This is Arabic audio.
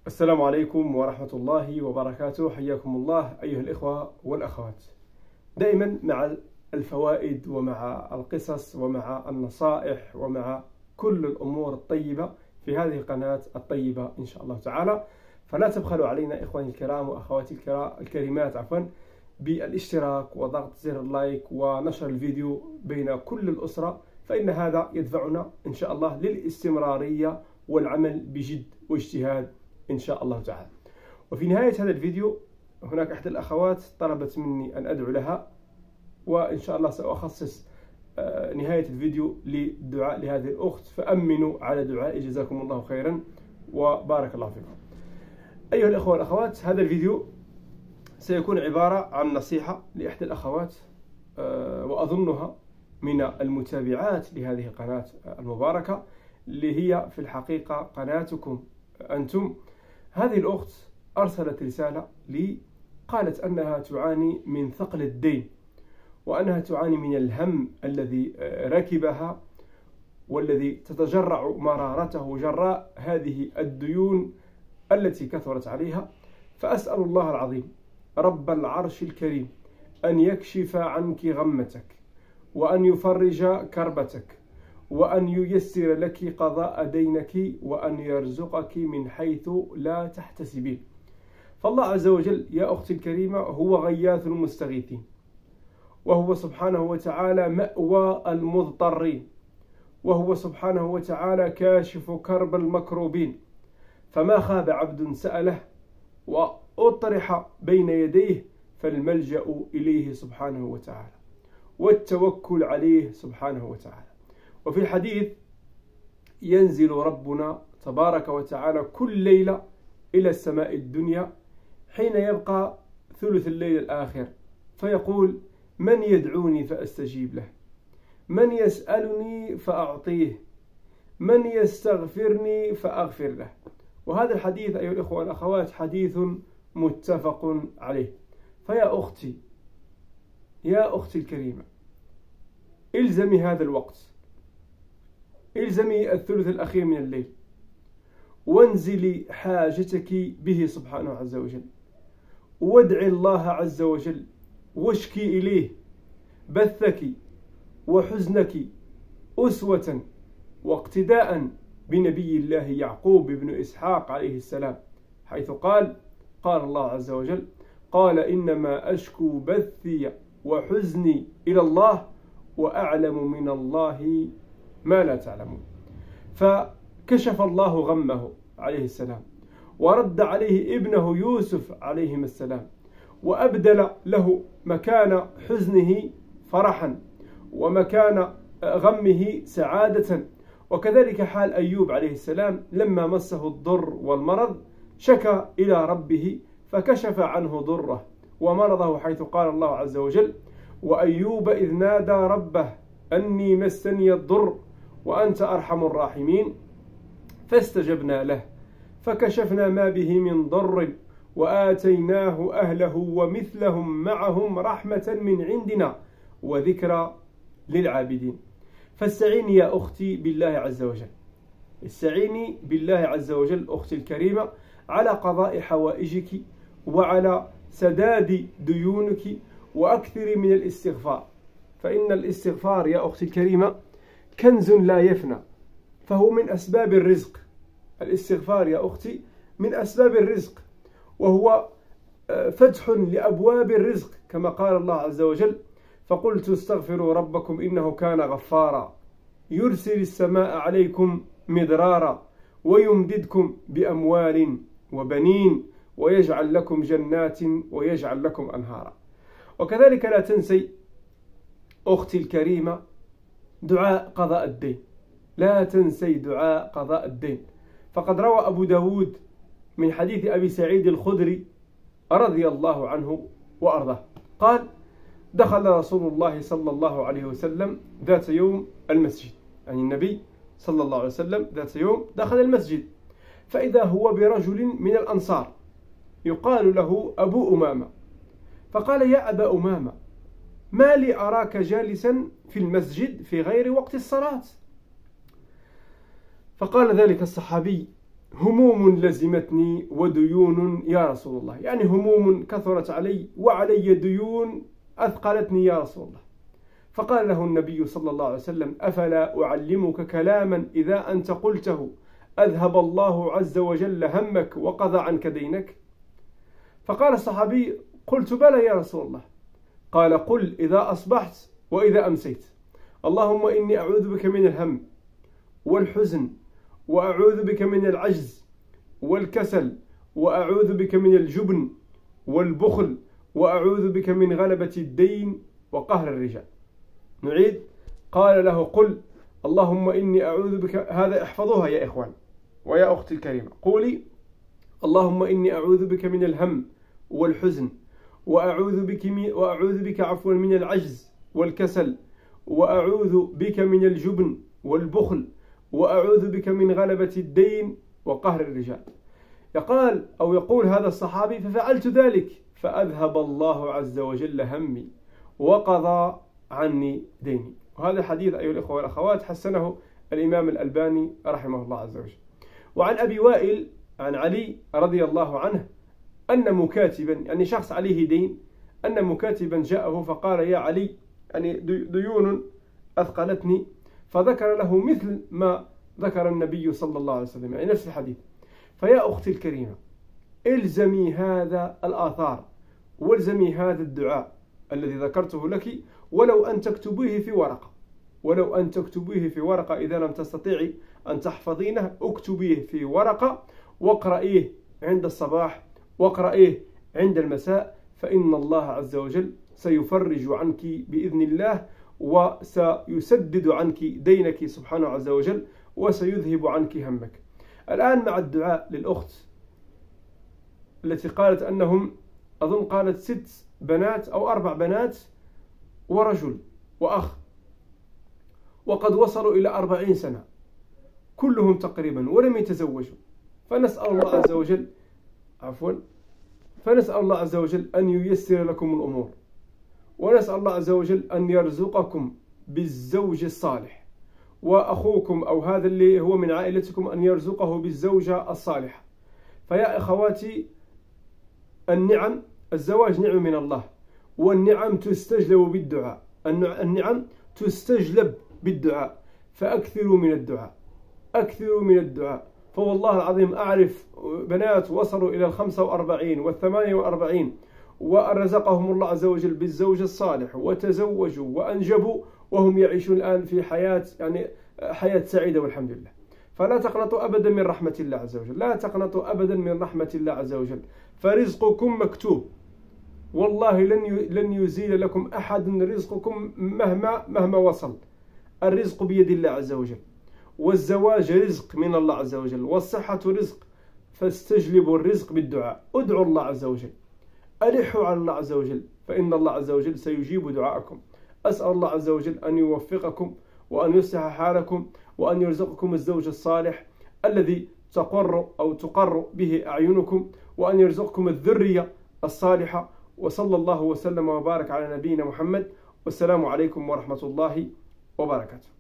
السلام عليكم ورحمة الله وبركاته. حياكم الله أيها الإخوة والأخوات. دائما مع الفوائد ومع القصص ومع النصائح ومع كل الأمور الطيبة في هذه القناة الطيبة إن شاء الله تعالى، فلا تبخلوا علينا إخواني الكرام وأخواتي الكريمات بالاشتراك وضغط زر اللايك ونشر الفيديو بين كل الأسرة، فإن هذا يدفعنا إن شاء الله للاستمرارية والعمل بجد واجتهاد إن شاء الله تعالى. وفي نهاية هذا الفيديو هناك إحدى الأخوات طلبت مني أن أدعو لها، وإن شاء الله سأخصص نهاية الفيديو للدعاء لهذه الأخت، فأمنوا على دعائي جزاكم الله خيرا وبارك الله فيكم. أيها الأخوة والأخوات، هذا الفيديو سيكون عبارة عن نصيحة لإحدى الأخوات، وأظنها من المتابعات لهذه القناة المباركة اللي هي في الحقيقة قناتكم أنتم. هذه الأخت أرسلت رسالة لي، قالت أنها تعاني من ثقل الدين، وأنها تعاني من الهم الذي ركبها والذي تتجرع مرارته جراء هذه الديون التي كثرت عليها. فأسأل الله العظيم رب العرش الكريم أن يكشف عنك غمتك، وأن يفرج كربتك، وأن ييسر لك قضاء دينك، وأن يرزقك من حيث لا تحتسبين. فالله عز وجل يا أختي الكريمة هو غياث المستغيثين، وهو سبحانه وتعالى مأوى المضطرين، وهو سبحانه وتعالى كاشف كرب المكروبين. فما خاب عبد سأله وأطرح بين يديه، فالملجأ إليه سبحانه وتعالى والتوكل عليه سبحانه وتعالى. وفي الحديث ينزل ربنا تبارك وتعالى كل ليلة إلى السماء الدنيا حين يبقى ثلث الليل الآخر، فيقول: من يدعوني فأستجيب له، من يسألني فأعطيه، من يستغفرني فأغفر له. وهذا الحديث أيها الإخوة والأخوات حديث متفق عليه. فيا أختي، يا أختي الكريمة، إلزمي هذا الوقت، إلزمي الثلث الأخير من الليل، وانزلي حاجتك به سبحانه عز وجل، وادعي الله عز وجل، واشكي إليه بثك وحزنك أسوة واقتداء بنبي الله يعقوب بن إسحاق عليه السلام، حيث قال الله عز وجل: قال إنما أشكو بثي وحزني إلى الله وأعلم من الله ما لا تعلمون. فكشف الله غمه عليه السلام، ورد عليه ابنه يوسف عليهما السلام، وأبدل له مكان حزنه فرحا، ومكان غمه سعادة. وكذلك حال أيوب عليه السلام لما مسه الضر والمرض شكى إلى ربه فكشف عنه ضره ومرضه، حيث قال الله عز وجل: وأيوب إذ نادى ربه أني مسني الضر وأنت أرحم الراحمين فاستجبنا له فكشفنا ما به من ضر وآتيناه أهله ومثلهم معهم رحمة من عندنا وذكرى للعابدين. فاستعيني يا أختي بالله عز وجل، استعيني بالله عز وجل أختي الكريمة على قضاء حوائجك وعلى سداد ديونك، وأكثر من الاستغفار، فإن الاستغفار يا أختي الكريمة كنز لا يفنى، فهو من أسباب الرزق. الاستغفار يا أختي من أسباب الرزق، وهو فتح لأبواب الرزق، كما قال الله عز وجل: فقلت استغفروا ربكم إنه كان غفارا يرسل السماء عليكم مدرارا ويمددكم بأموال وبنين ويجعل لكم جنات ويجعل لكم أنهارا. وكذلك لا تنسي أختي الكريمة دعاء قضاء الدين، لا تنسي دعاء قضاء الدين. فقد روى أبو داود من حديث أبي سعيد الخدري رضي الله عنه وأرضاه قال: دخل رسول الله صلى الله عليه وسلم ذات يوم المسجد، يعني النبي صلى الله عليه وسلم ذات يوم دخل المسجد، فإذا هو برجل من الأنصار يقال له أبو أمامة، فقال: يا أبا أمامة، ما لي أراك جالسا في المسجد في غير وقت الصلاة؟ فقال ذلك الصحابي: هموم لزمتني وديون يا رسول الله، يعني هموم كثرت علي وعلي ديون أثقلتني يا رسول الله. فقال له النبي صلى الله عليه وسلم: أفلا أعلمك كلاما إذا أنت قلته أذهب الله عز وجل همك وقضى عنك دينك؟ فقال الصحابي: قلت بلى يا رسول الله. قال: قل إذا أصبحت وإذا أمسيت اللهم إني أعوذ بك من الهم والحزن، وأعوذ بك من العجز والكسل، وأعوذ بك من الجبن والبخل، وأعوذ بك من غلبة الدين وقهر الرجال. نعيد: قال له: قل اللهم إني أعوذ بك. هذا احفظوها يا إخوان ويا أختي الكريمة. قولي: اللهم إني أعوذ بك من الهم والحزن، وأعوذ بك عفوا من العجز والكسل، وأعوذ بك من الجبن والبخل، وأعوذ بك من غلبة الدين وقهر الرجال. يقول هذا الصحابي: ففعلت ذلك فأذهب الله عز وجل همي وقضى عني ديني. وهذا الحديث أيها الإخوة والأخوات حسنه الإمام الألباني رحمه الله عز وجل. وعن أبي وائل عن علي رضي الله عنه أن مكاتبا، يعني شخص عليه دين، أن مكاتبا جاءه فقال: يا علي، يعني ديون أثقلتني، فذكر له مثل ما ذكر النبي صلى الله عليه وسلم، يعني نفس الحديث. فيا أختي الكريمة، الزمي هذا الآثار والزمي هذا الدعاء الذي ذكرته لك، ولو أن تكتبيه في ورقة، إذا لم تستطيعي أن تحفظينه اكتبيه في ورقة واقرأيه عند الصباح واقرأيه عند المساء، فإن الله عز وجل سيفرج عنك بإذن الله، وسيسدد عنك دينك سبحانه عز وجل، وسيذهب عنك همك. الآن مع الدعاء للأخت التي قالت أنهم، أظن قالت 6 بنات أو 4 بنات ورجل وأخ، وقد وصلوا إلى 40 سنة كلهم تقريبا ولم يتزوجوا. فنسأل الله عز وجل أن ييسر لكم الأمور، ونسأل الله عز وجل أن يرزقكم بالزوج الصالح، وأخوكم أو هذا اللي هو من عائلتكم أن يرزقه بالزوجة الصالحة. فيا أخواتي، الزواج نعمة من الله، والنعم تستجلب بالدعاء، فأكثروا من الدعاء. فوالله العظيم أعرف بنات وصلوا إلى 45 و48 ورزقهم الله عز وجل بالزوج الصالح وتزوجوا وأنجبوا، وهم يعيشون الآن في حياة، يعني حياة سعيدة والحمد لله. فلا تقنطوا أبدا من رحمة الله عز وجل، لا تقنطوا أبدا من رحمة الله عز وجل، فرزقكم مكتوب، والله لن يزيل لكم أحد رزقكم مهما وصل. الرزق بيد الله عز وجل، والزواج رزق من الله عز وجل، والصحة رزق، فاستجلبوا الرزق بالدعاء. ادعوا الله عز وجل، ألحوا على الله عز وجل، فإن الله عز وجل سيجيب دعاءكم. أسأل الله عز وجل أن يوفقكم وأن يصلح حالكم، وأن يرزقكم الزوج الصالح الذي تقر به أعينكم، وأن يرزقكم الذرية الصالحة. وصلى الله وسلم وبارك على نبينا محمد، والسلام عليكم ورحمة الله وبركاته.